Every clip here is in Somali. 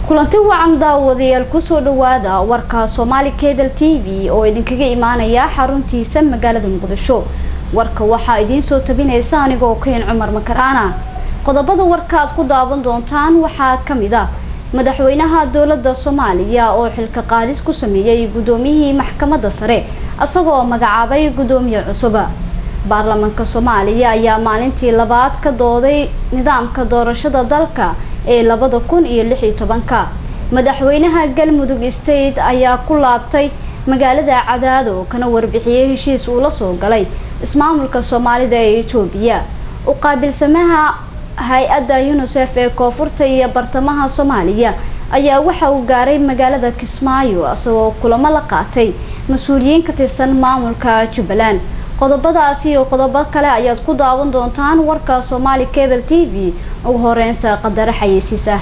kulanti wacan daawadayaal kusoo dhawaada warka Somali Cable TV oo idinkaga imaanaya xaruntiisa magaalada Muqdisho. warka waxa idin soo tabinaysa anigoo Keen Cumar Makaraana. qodobada warka aad ku daawan doontaan waxa kamid ah madaxweynaha dawladda Soomaaliya oo xilka qaadis ku sameeyay gudoomiyihii maxkamadda sare asagoo magacaabay gudoomiye cusub. baarlamaanka Soomaaliya ayaa maalintii labaad ka dooday nidaamka doorashada dalka ee 2016. madaxweynaha Galmudug State ayaa ku laabtay magaalada Cadaado kana warbixiyay heshiis uu la soo galay ismaamulka Soomaalida ee Itoobiya. u qaabilsamaha hay'adda UNICEF ee Koonfurta iyo Bartamaha Soomaaliya ayaa waxa uu gaaray magaalada Kismaayo asagoo kulamo la qaatay mas'uuliyiin ka tirsan maamulka Jubbaland. qodobadaasi iyo qodobo kale ayaad ku daawan doontaan warka Somali Cable TV ugu horreynta qadar xayeysiisa.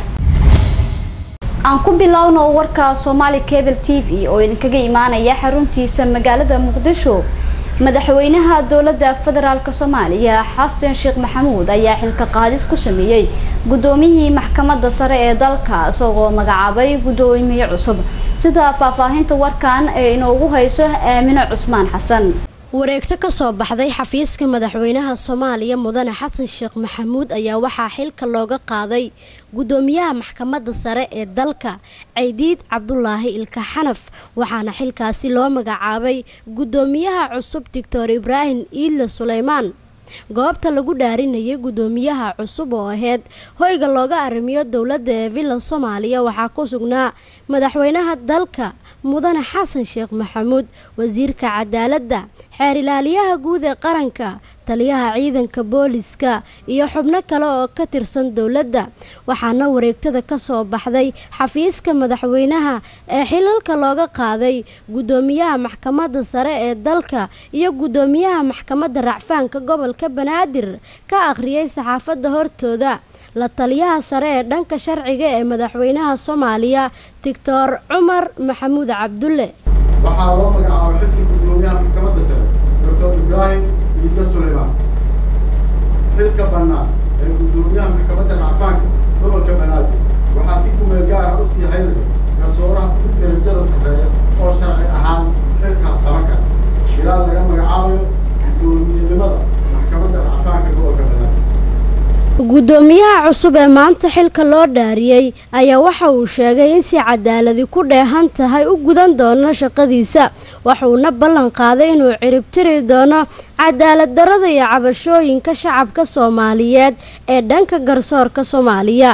aan ku bilowno warka Somali Cable TV oo idinkaga imaanaya xaruntiisa magaalada Muqdisho. madaxweynaha dawladda federaalka Soomaaliya Xasan Sheekh Maxamuud ayaa xilka qaadis ku sameeyay gudoomiyihii maxkamadda sare ee dalka asagoo magacaabay gudoomiye cusub. sida faahfaahinta warkan ee inoogu hayso Aamina Cusmaan Xasan. wareegto ka soo baxday xafiiska madaxweynaha Soomaaliya Mudane Xasan Sheekh Maxamuud ayaa waxaa xilka looga qaaday gudoomiyaha maxkamadda sare ee dalka Caydiid Cabdullaahi Ilka Xanaf waxaana xilkaasi loo magacaabay gudoomiyaha cusub Dr. Ibraahim Iidle Suleymaan. goobta lagu dhaarinayay gudoomiyaha cusub oo ahayd hoyga looga arrimiyo dawladda ee Villa Soomaaliya waxaa ku sugnaa madaxweynaha dalka Mudane Xasan Sheekh Maxamuud, wasiirka cadaaladda, xeer ilaaliyaha guud ee qaranka, taliyaha ciidanka booliska iyo xubno kale oo ka tirsan dawladda. waxaana wareegtada ka soo baxday xafiiska madaxweynaha ee xilalka looga qaaday gudoomiyaha maxkamadda sare ee dalka iyo gudoomiyaha maxkamadda racfaanka gobolka Banaadir ka akhriyay saxaafadda hortooda. la taliyaha sare ee dhanka sharciga ee madaxweynaha Soomaaliya Dr. Cumar Maxamuud Cabdulle waxaa loo magacaabay xilkii gudoomiyaha maxkamadda sare Dr. Ibraahim Iidle Suleymaan. xilka bannaan ee gudoomiyaha maxkamadda racfaanka gobolka Banaadir waxaa si ku meel gaar ah u sii haynaya garsooraha ugu darajada sarreeya oo sharci ahaan xilkaas qaban kara ilaa laga magacaabayo gudoomiyenimada maxkamadda racfaanka gobolka Banaadir. gudoomiyaha cusub ee maanta xilka loo dhaariyay ayaa waxa uu sheegay in si cadaaladi ku dheehan tahay u gudan doono shaqadiisa. waxuuna ballan qaaday inuu cirib tiri doono cadaalad darrada iyo cabashooyinka shacabka Soomaaliyeed ee dhanka garsoorka Soomaaliya.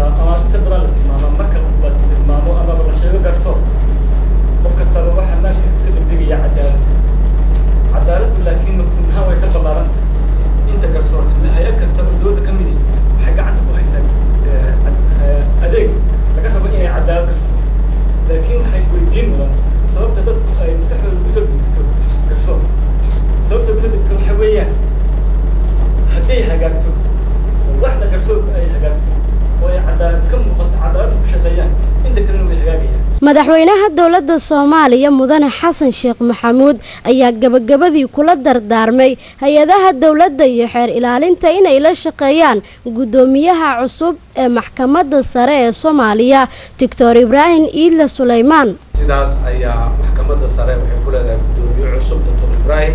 madaxweynaha dawladda Soomaaliya Mudane Xasan Sheekh Maxamuud ayaa gabagabadii kula dardaarmay hay'adaha dawladda iyo xeer ilaalinta inay la shaqeeyaan gudoomiyaha cusub ee maxkamadda sare ee Soomaaliya Dr. Ibraahim Iidle Suleymaan. sidaas ayaa maxkamadda sare waxay ku leedahay gudoomiye cusub Dr. Ibraahim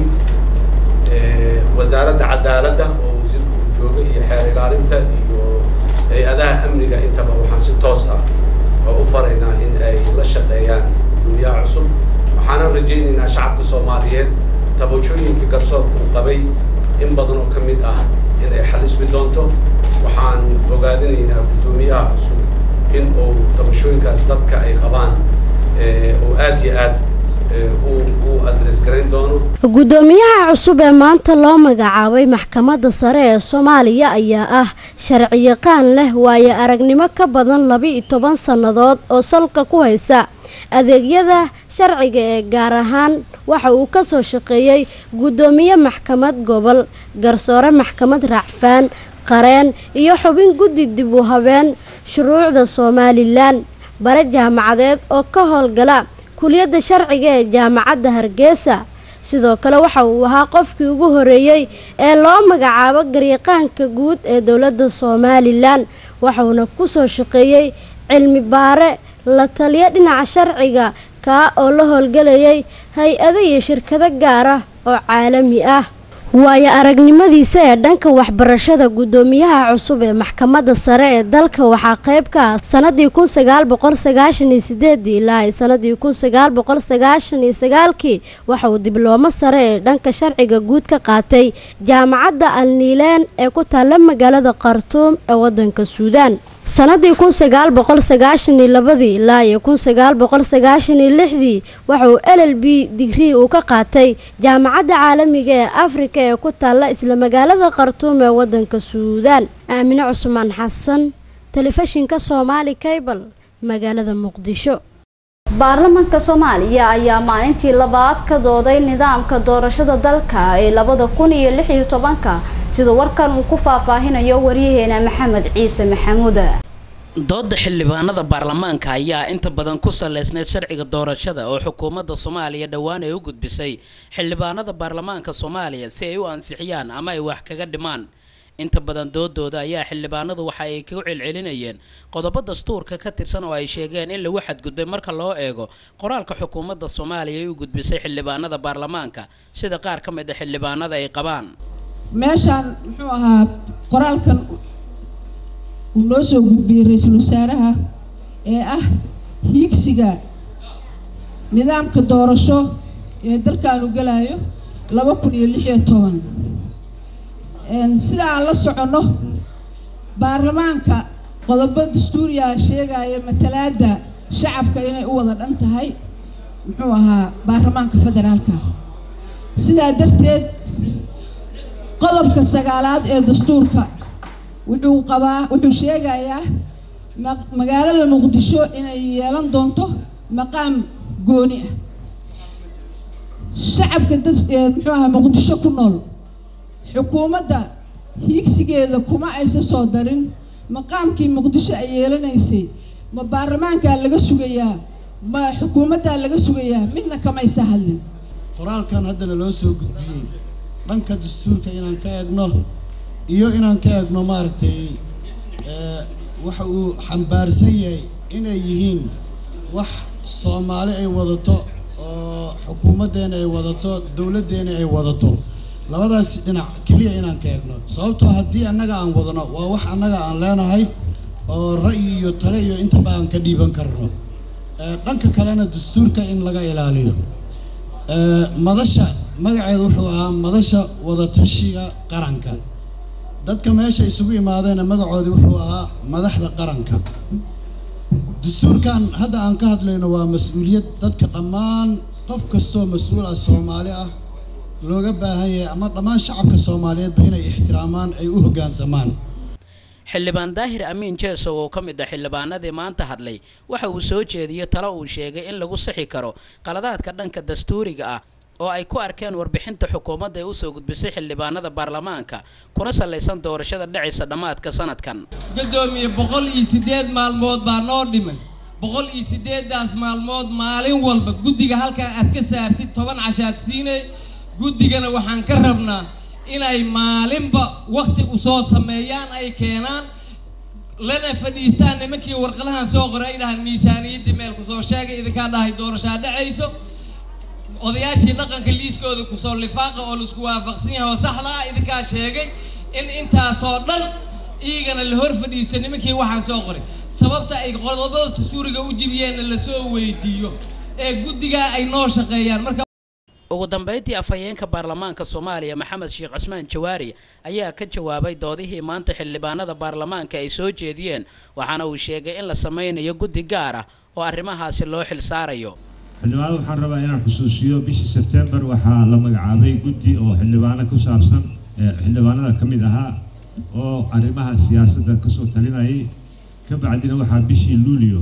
wasaaradda cadaaladda oo wasiirku jooga iyo xeer ilaalinta iyo hay'adaha amniga intaba waxaan si toos ah oo u faraynaa in ay la shaqeeyaan gudoomiyaha cusub. waxaan rajaynaynaa shacabka Soomaaliyeed tabashooyinka garsoorka uu qabay in badan oo kamid ah in ay xalismi doonto. waxaan ogaadinaynaa gudoomiyaha cusub in uu tabashooyinkaas dadka ay qabaan oo aad iyo aad uu adres gareyn doono. gudoomiyaha cusub ee maanta loo magacaabay maxkamadda sare ee Soomaaliya ayaa ah sharci yaqaan leh waayo aragnimo ka badan 12 sannadood oo salka ku haysa adeegyada sharciga ee gaar ahaan waxa uu ka soo shaqeeyay gudoomiye maxkamad gobol, garsoore maxkamad racfaan, qareen iyo xubin guddi dib u habeen shuruucda Soomaaliland. bare jaamacadeed oo ka howlgala kuliyadda sharciga ee jaamacadda Hargeysa. sidoo kale waxa uu ahaa qofkii ugu horeeyay ee loo magacaabo garyaqaanka guud ee dawladda Soomaaliland waxaana ku soo shaqeeyay cilmi baare la taliya dhinaca sharciga kaa oo la howlgelayay hay-ado iyo shirkado gaar ah oo caalami ah. waayo aragnimadiisa ee dhanka waxbarashada gudoomiyaha cusub ee maxkamadda sare ee dalka waxaa qayb ka ah sanadii 1998 ilaa sanadii 1999 waxa uu diblooma sare ee dhanka sharciga guud ka qaatay jaamacadda Al-Niilaan ee ku taalla magaalada Khartoum ee wadanka Suudaan. sanadii 1992 ilaa 1996 waxa uu LLB degree uu ka qaatay jaamacadda caalamiga ee Afrika ee ku taalla isla magaalada Khartoum ee wadanka Suudaan. Aamina Cusmaan Xasan, telefishinka Somali Cable, magaalada Muqdisho. baarlamaanka Soomaaliya ayaa maalintii labaad ka dooday nidaamka doorashada dalka ee 2016 sida warkan uu ku faahfaahinayo wariyaheena Maxamed Ciise Maxamuud. dooda xildhibaanada baarlamaanka ayaa inta badan ku saleysneed sharciga doorashada oo xukuumadda Soomaaliya dhawaan ay u gudbisay xildhibaanada baarlamaanka Soomaaliya si ay u ansixiyaan ama ay wax kaga dhimaan. inta badan doodooda ayaa xildhibaanadu waxa ay ku celcelinayeen qodobo dastuurka ka tirsan oo ay sheegeen in lagu xadgudbay marka loo eego qoraalka xukuumadda Soomaaliya ay u gudbisay xildhibaanada baarlamaanka sida qaar ka mid ah xildhibaanada ay qabaan. meeshan muxuu ahaa qoraalkan uu noo soo gudbiyay ra'iisul wasaaraha ee ah hiigsiga nidaamka doorasho ee dalkaanu galayo 2016 sida aan la socono baarlamaanka qodobo dastuuriga sheegaya matalaada shacabka inay u wada dhan tahay muxuu ahaa baarlamaanka federaalka sida darteed qodobka 9aad ee dastuurka wuxuu sheegayaa magaalada Muqdisho inay yeelan doonto maqaam gooni ah shacabka muxuu ahaa Muqdisho ku nool xukuumadda hiigsigeeda kuma aysan soo darin maqaamkii Muqdisho ay yeelanaysay ma baarlamaanka laga sugayaa ma xukuumadda laga sugayaa midna kama aysan hadlin. qoraalkan haddana loo soo gudbiyay dhanka dastuurka inaan ka eegno iyo inaan ka eegno maaragtay waxa uu xambaarsan yahay inay yihiin wax Soomaali ay wadato oo xukuumadeena ay wadato dawladeena ay wadato labadaas dhinac kaliya inaan ka eegno sababtoo haddii annaga aan wadano waa wax annaga aan leenahay oo ra'yi iyo talo iyo inta baan ka dhiiban karno dhanka kalena dastuurka in laga ilaaliyo madasha magaceedu wuxuu ahaa madasha wada tashiga qaranka dadka meesha isugu imaadeen magacoodi wuxuu ahaa madaxda qaranka dastuurkan hadda aan ka hadlayno waa mas'uuliyad dadka dhammaan qof kastoo mas'uul ah Soomaali ah looga baahan yahay ama dhammaan shacabka Soomaaliyeed inay ixtiraamaan ay u hoggaansamaan. xildhibaan Daahir Amiin Jeeso oo ka mid ah xildhibaanadii maanta hadlay waxa uu soo jeediyay talo uu sheegay in lagu saxi karo qaladaadka dhanka dastuuriga ah oo ay ku arkeen warbixinta xukuumadda ee u soo gudbisay xildhibaanada baarlamaanka kuna saleysan doorashada dhacaysa dhamaadka sanadkan. gudoomiye 108 maalmood baa noo dhiman 108daas maalmood maalin walba guddiga halka aad ka saartid 10 cashaad siinay guddigana waxaan ka rabnaa inay maalinba waqti u soo sameeyaan ay keenaan lana fadhiistaan nimankii warqadahan soo qoray dhahan miisaaniyadda meel ku soo sheegay idinka dhahay doorashada dhacayso odayaashii dhaqanka liiskooda ku soo lifaaqa oo isku waafaqsan yahay oo saxda ah idinka sheegay in intaas oo dhan iigana la hor fadhiisto nimankii waxaan soo qoray sababta ay qodobada dastuuriga u jibiyeen la soo weydiiyo ee guddiga ay noo shaqeeyaan marka ugu dambeyntii afhayeenka baarlamaanka Soomaaliya Maxamed Sheekh Cusmaan Jawaari ayaa ka jawaabay doodihii maanta xildhibaanada baarlamaanka ay soo jeediyeen waxaana uu sheegay in la sameeyo guddi gaar ah oo arrimahaasi loo xil saarayo. xildhibaanada waxaan rabaa inaan xusuusiyo bishii September waxaa la magacaabay guddi oo xildhibaano ku saabsan xildhibaanada ka mid ahaa oo arrimaha siyaasadda ka soo talinayay ka bacdina waxaa bishii Luulyo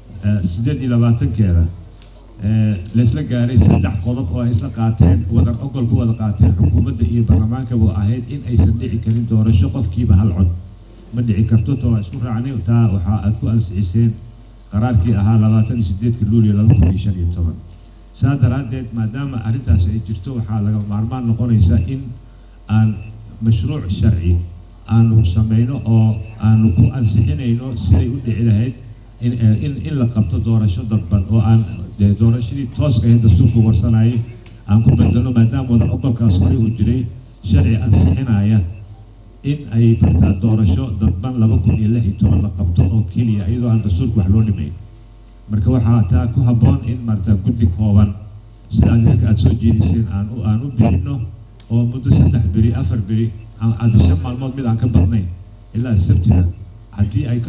28keeda leesla gaaray 3 qodob oo ay isla qaateen wadar ogol ku wada qaateen xukuumadda iyo baarlamaanka oo ahayd in aysan dhici karin doorasho qofkiiba hal cod ma dhici karto too isku raacnay taa waxa aad ku ansixiseen qaraarkii ahaa 28 Luulyo 2015 saadaradeed maadaama arrintaas ay jirto waxa laga maarmaan noqonaysa in aan mashruuc sharci aanu sameeyno oo aanu ku ansixinayno siday u dhici lahayd in la qabto doorasho dadban oo aan doorashadii tooska ahayd dastuurku warsanayay aan ku bedelno maadaama wada ogolkaas horey uu jiray sharci ansixinaya in ay bartaa doorasho dadban 2016 la qabto oo keliya iyadoo aan dastuurku wax loo dhimayn marka waxaa taa ku habboon in marta guddi kooban sida aad soo jeediseen aan u bixino oo muddo 3 beri 4 beri aan shan maalmood mid aan ka badnayn ilaa sabtida haddii ay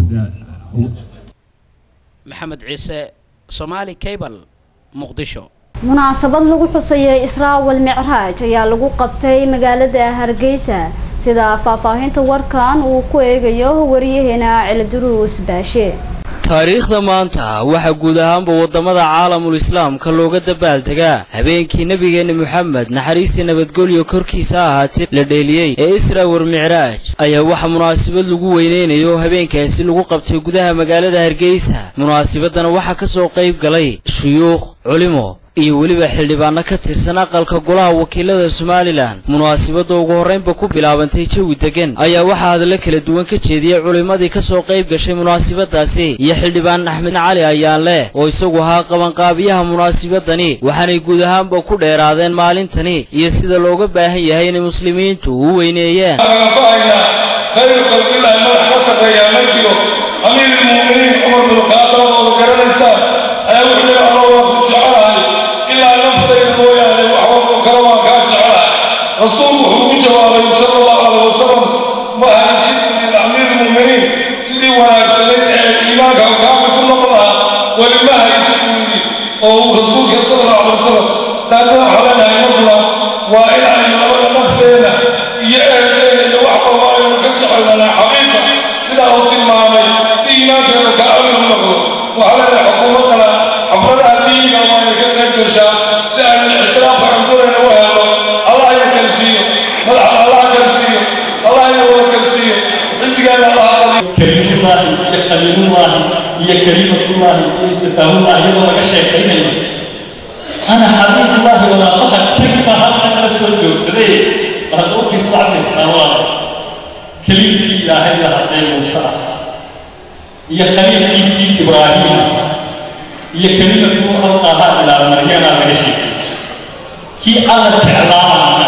maxamed ciise Somali Cable Muqdisho munaasabad lagu xusayay Israa wal Mi'raaj ayaa lagu qabtay magaalada Hargeysa sida faahfaahinta warkan uu ku eegayo wariyaheena Cilduruus Baashe taariikhda maanta waxa guud ahaanba wadamada caalamul islaamka looga dabaaldegaa habeenkii nabigeena Muhammad naxariista nabadgelyo korkiisa ahaatay la dheeliyay ee Israa wal Mi'raaj ayaa waxa munaasabad lagu weyneynayo habeenkaasi lagu qabtay gudaha magaalada Hargeysa munaasabadana waxa ka soo qayb galay shuyuukh culimo iyo waliba xildhibaano ka tirsan aqalka golaha wakiilada Somaliland munaasabada ugu horeynba ku bilaabantay jawi degan ayaa waxa hadallo kala duwan ka jeediyay culimadii ka soo qayb gashay munaasabadaasi iyo xildhibaan Axmed Cali Ayaanle oo isagu ahaa qabanqaabiyaha munaasabadani waxaanay guud ahaanba ku dheeraadeen maalintani iyo sida looga baahan yahay in muslimiintu u weyneeyaan رسوله جواب صلى الله عليه وسلم ما هيسيد من أمير المؤمنين سيدي ونرسلين إيمانك وكامل كل مرة ولما هيسيد مني أو رسولك صلى الله عليه وسلم تابعوا علينا يمضنا وإلى أن نرى نفسنا يأتينا يوحب الله يمكنش لنا حبيبا سيدا أوتي المعامل في إيمانك وكامل المغرب وعلى حكومتنا حفظنا الدين وما يمكن الكرشا سأل الاعتراف عن دورنا وهذا الله يكرسيه الله يكرسيه الله يكرسيه رزقنا الله كريم الله يا خليل الله يا كريمة الله يا استفتاح الله يا الله كشيء أنا حبيب الله ولا فخر سيف هذا الرسول جوسري هذا في صعب السنوات كلمة لا هي هذا موسى يا خليل كيسي إبراهيم يا كريمة الله إلى مريم على شيء كي الله تعالى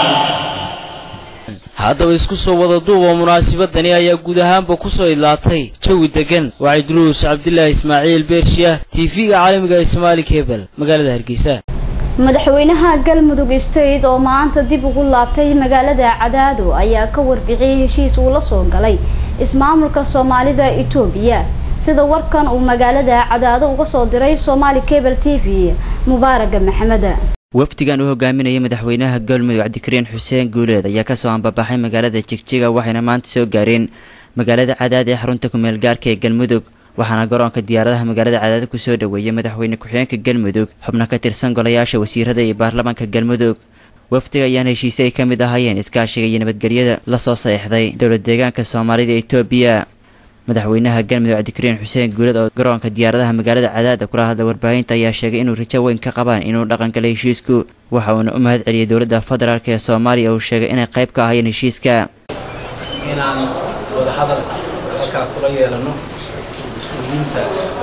haddaba isku soo wada duuba munaasabadani ayaa guud ahaanba ku soo ilaatay jawi degan waa Idruus Cabdullaahi Ismaaciil Beershiya TV-ga caalamiga ee Somali Cable magaalada Hargeysa madaxweynaha Galmudug State oo maanta dib ugu laabtay magaalada Cadaado ayaa ka warbixiyay heshiis uu la soo galay ismaamulka Soomaalida Itoobiya sida warkan uu magaalada Cadaado uga soo diray Somali Cable TV Mubarak Maxamed wafdigan uu hogaaminayay madaxweynaha Galmudug Cabdikariin Xuseen Guuleed ayaa ka soo ambabaxay magaalada Jigjiga waxayna maanta soo gaareen magaalada Cadaad ee xarunta ku meel gaarka ee Galmudug waxaana garoonka diyaaradaha magaalada Cadaad ku soo dhaweeyay madaxweyne ku-xigeenka Galmudug xubno ka tirsan golayaasha wasiirada iyo baarlamaanka Galmudug wafdiga ayaa heshiisay ka mid ahaayeen iskaashiga iyo nabadgelyada la soo saxeexday dowlad deegaanka Soomaalida ee Itoobiya madaxweynaha Galmudug Cabdikariin Xuseen Guuleed oo garoonka diyaaradaha magaalada Cadaad kula hadlay warbaahinta ayaa sheegay inuu rajo weyn ka qabaan inuu dhaqan galay heshiisku waxa uu u mahad celiyay dowladda federaalka ee Soomaaliya oo sheegay inay qayb ka ahaayeen heshiiska inaan wada hadal halka kula yeelano mas'uuliyiinta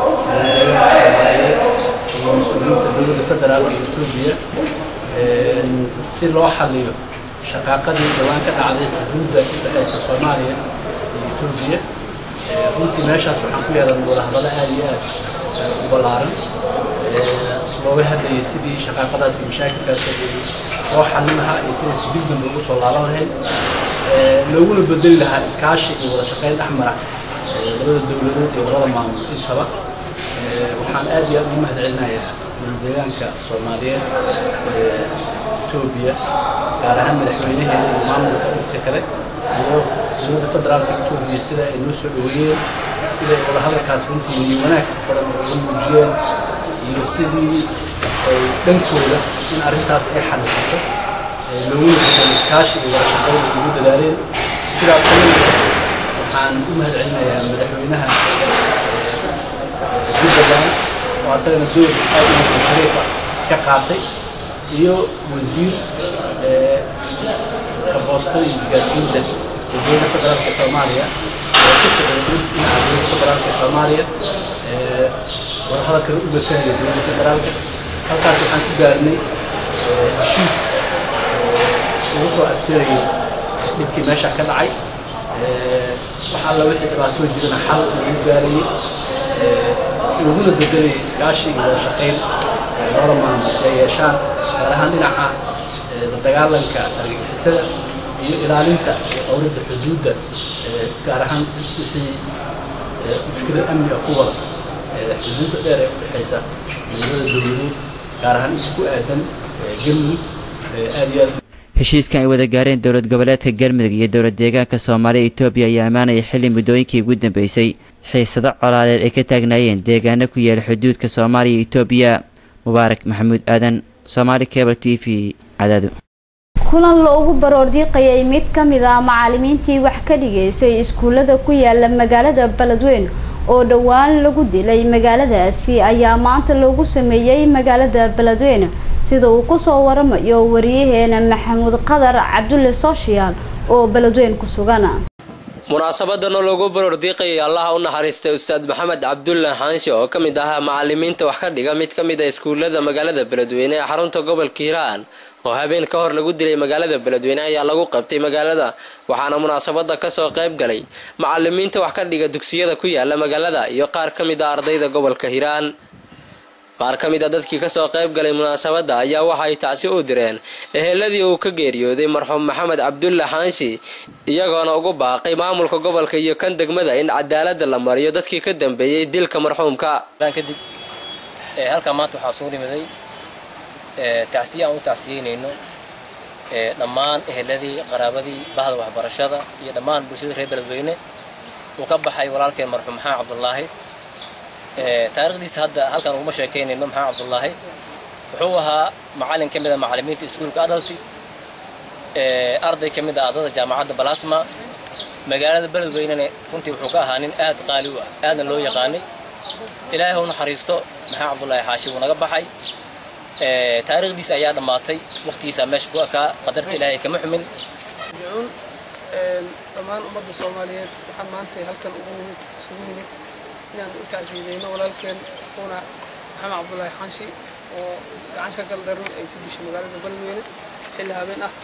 dowladda federaalka ee Itoobiya si loo xalliyo shaqaaqadii dhawaan ka dhacday xuduudda u dhaxaysa Soomaaliya iyo Itoobiya runtii meeshaas waxaan ku yeelanay wada hadallo aad iyo aad u ballaaran looga hadlayay sidii shaqaaqadaasi mashaakilkaas loo xallin lahaa iyo sidii si dib dambe ugu soo laaban lahayd looguna bedeli lahaa iskaashi iyo wada shaqayn dhexmara labada dowladood iyo labada maamul intaba waxaan aad iyo aad ugu mahad celinayaa deegaanka Soomaaliyeed Itoobiya gaar ahaan madaxweynaheeda iyo maamulka intiisa kale iyo dowladda federaalka Itoobiya sida ay noo soo dhaweeyeen sida ay wada hadalkaas runtii wanaag badan ugu muujiyeen iyo sidii ay dhankooda in arrintaas ay xalisato loogu iskaashi iyo wada shaqayn ugu dadaaleen sidaas waxaan u mahad celinayaa madaxweynaha Jubbaland oo asagana door aad u shariif ah ka qaatay iyo wasiir kaboostada isgaarsiinta dowladda federaalka Soomaaliya oo ku socday dowladda federaalka Soomaaliya wadahadal kale u bakanaya dowladda federaalka halkaas waxaan ku gaarnay heshiis ugu soo aftirayay dhibkii meesha ka dhacay waxaa la wixii dhibaato jirana xal lagu gaarayay laguna bedelayay iskaashi iyo wada shaqayn labada maamul ay yeeshaan gaar ahaan dhinaca la dagaalanka argagixisada iyo ilaalinta iyo dhowridda xuduudda gaar ahaan wixii mushkilad amniga ku wada xuduudda dheer ee u dhexaysa labada dowladood gaar ahaan inta ku aadan galmudug aad iyo aad. heshiiskan ay wada gaareen dowlad goboleedka galmudug iyo dowlad deegaanka Soomaaliya Itoobiya ayaa amaanaya xilli muddooyinkii ugu dambeysay xiisado colaadeed ay ka taagnaayeen deegaano ku yaala xuduudka Soomaaliya iyo Itoobiya. Mubaarak Maxamuud Aadan, Somali Cable TV, Cadaado. kulan loogu baroordiiqayay mid ka mid ah macallimiintii wax ka dhigaysay iskuulada ku yaala magaalada Beledweyne oo dhawaan lagu dilay magaaladaasi ayaa maanta loogu sameeyay magaalada Beledweyne sida uu ku soo waramayo wariyaheena Maxamuud Qadar Cabdulle Social oo Beledweyne ku sugan. munaasabadan loogu baroordiiqayay Allah u naxariistay Ustaad Maxamed Cabdulle Xaanshe oo kamid ah macallimiinta wax ka dhiga mid kamid ah iskuulada magaalada Beledweyne ee xarunta gobolka Hiiraan oo habeen ka hor lagu dilay magaalada Beledweyne ayaa lagu qabtay magaalada waxaana munaasabada ka soo qayb galay macallimiinta wax ka dhiga dugsiyada ku yaala magaalada iyo qaar kamid ah ardayda gobolka Hiiraan. qaar kamid ah dadkii ka soo qayb galay munaasabada ayaa waxa ay tacsi u direen eheladii uu ka geeriyooday marxuum Maxamed Cabdulle Xaanshe iyagoona ugu baaqay maamulka gobolka iyo kan degmada in cadaalad la mariyo dadkii ka dambeeyay dilka marxuumka. kadib halka maanta waxa soo dhimaday tacsiya aan u tacsiyeynayno dhammaan eheladii qaraabadii bahda waxbarashada iyo dhammaan bulshada reer Beledweyne uu ka baxay walaalkeen marxuum Maxamed Cabdullaahi. taariikhdiisa hadda halkan ugu sheekeynayno Maxamed Cabdullaahi wuxuu ahaa macallin kamid ah macallimiinta iskuulka adalti arday kamid ah ardayda jaamacadda Balaasma magaalada Beledweyne runtii wuxuu ka ahaa nin aad qaali u ah aadna loo yaqaanay. ilaahay uu naxariisto Maxamed Cabdullaahi Xaashi uu naga baxay taariikhdiisa ayaa dhamaatay waqtigiisa meesha ku aka qadarta ilaahay kama xumin. dhammaan ummadda Soomaaliyeed waxaan maanta halkan isugu nimid inaan u tacsiideyno walaalkeen Maxamed Cabdullaahi Xaashi oo gacan ka galdaran ay ku dishay magaalada Beledweyne xilli habeen ah.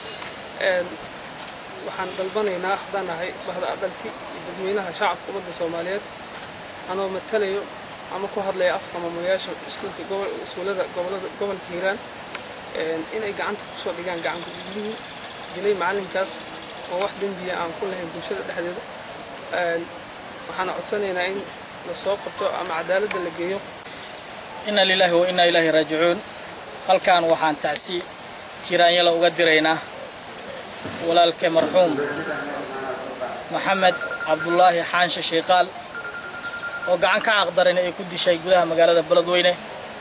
waxaan dalbanaynaa haddaan nahay bahda adalti dadweynaha shacabka ummadda Soomaaliyeed anoo matalayo ama ku hadlaya afka maamulayaasha iskuulada gobolka Hiiraan inay gacanta ku soo dhigaan gacan ku dhigidii dilay macallinkaas oo wax dambiya aan ku lahayn bulshada dhexdeeda. waxaan codsanaynaa in la soo qabto ama cadaaladda la geeyo. inna lillahi wa inna ilaahi raaji'uun. halkaan waxaan tacsi tiraanyada uga diraynaa walaalkeen marxuum Maxamed Cabdullaahi Xaanshe Sheeqaal oo gacan ka aqdaran ay ku dishay gudaha magaalada Beledweyne.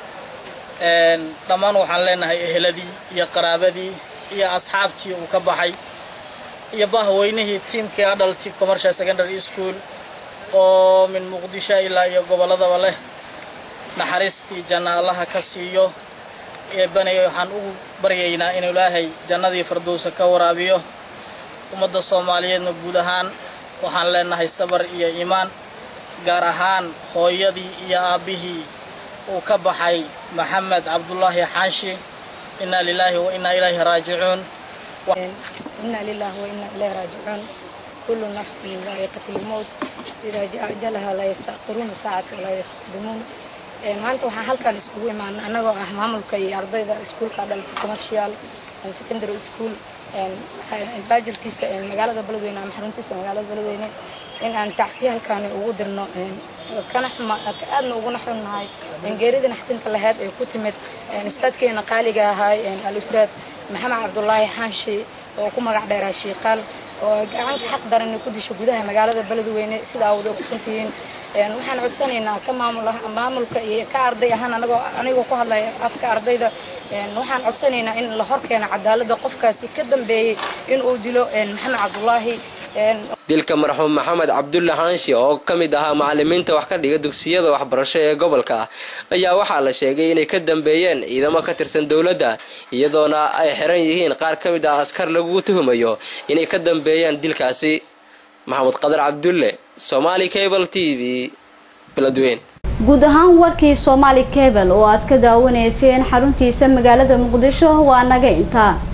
dhammaan waxaan leenahay eheladii iyo qaraabadii iyo asxaabtii uu ka baxay iyo bahweynihii tiimkii adalti commercial secondary school oo min Muqdisho ilaa iyo goboladaba leh naxariistii janna Allah ka siiyo banayo waxaan ugu baryaynaa in Ilaahay jannadii firdawsa ka waraabiyo ummadda Soomaaliyeedna guud ahaan waxaan leenahay sabar iyo iimaan gaar ahaan hooyadii iyo aabihii uu ka baxay Maxamed Cabdullaahi Xaashi. inna lillahi wa inna ilaahi raaji'uun. inna lillahi wa inna ilaahi raaji'uun. kullu nafsin dha'iqatul maut idha ja'a ajaluha la yastaqiruna sa'atan wa la yastaqdimun. maanta waxaan halkan iskugu imaanay anagoo ah maamulka iyo ardayda iskuulka adalti commercial and secondary school baajirkiisa magaalada Beledweyne ama xaruntiisa magaalada Beledweyne in aan tacsi halkan ugu dirno kana aadna ugu naxnuunahay geerida naxtinta lahayd ee ku timid ustaadkeena qaaliga ahaa al-ustaad Maxamed Cabdullaahi Xaanshe oo ku magac dheeraa Sheeqaal oo gacan ka xaq daran ku dishay gudaha magaalada Beledweyne sida aad ogsoontiin. waxaan codsanaynaa ka maamulka iyo ka arday ahaan anigoo ku hadlaya afka ardayda waxaan codsanaynaa in la horkeeno cadaaladda qofkaasi ka dambeeyay in uu dilo Maxamed Cabdullaahi. dilka marxuum Maxamed Cabdulle Xaanshe oo kamid ah macallimiinta wax ka dhiga dugsiyada waxbarasho ee gobolka ayaa waxaa la sheegay inay ka dambeeyeen ciidamo ka tirsan dawladda iyadoona ay xiran yihiin qaar kamid ah askar lagu tuhumayo inay ka dambeeyeen dilkaasi. Maxamuud Qadar Cabdulle, Somali Cable TV, Beledweyne. guud ahaan warkii Somali Cable oo aad ka daawanayseen xaruntiisa magaalada Muqdisho waa naga intaa